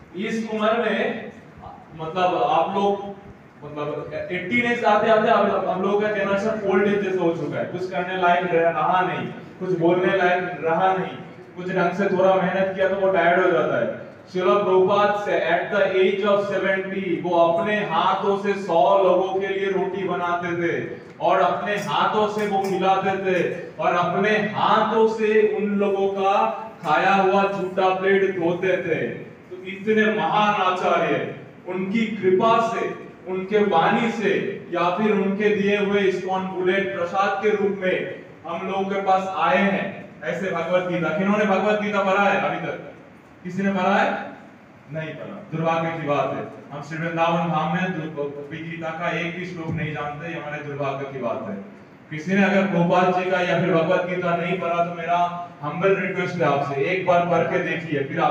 इस उम्र में मतलब आप लोग मतलब 18 एज आते आते हम लोगों का जनरेशन ओल्ड एज जैसा हो चुका है, कुछ करने लायक रहा नहीं, कुछ बोलने लायक रहा नहीं, कुछ ढंग से थोड़ा मेहनत किया तो वो टायर्ड हो जाता है। श्रील प्रभुपाद से एट द एज ऑफ 70 वो अपने हाथों से 100 लोगों के लिए रोटी बनाते थे और अपने हाथों से वो खिलाते थे और अपने हाथों से उन लोगों का खाया हुआ जूठा प्लेट धोते थे। तो इतने महान आचार्य उनकी कृपा से, उनके वाणी से या फिर उनके दिए हुए इस्कॉन बुलेट प्रसाद के रूप में हम लोगों के पास आए हैं। ऐसे भगवत गीता, किन्होंने भगवत गीता पढ़ा है अभी तक? किसी ने पढ़ा है? नहीं पढ़ा, दुर्भाग्य की बात है। हम श्री वृंदावन धाम में गीता का एक भी श्लोक नहीं जानते, ये हमारे दुर्भाग्य की बात है। किसी ने अगर प्रभुपाद जी का या फिर भगवत गीता नहीं पढ़ा तो मेरा हम्बल रिक्वेस्ट है आपसे, एक बार पढ़ के देखिए, फिर आप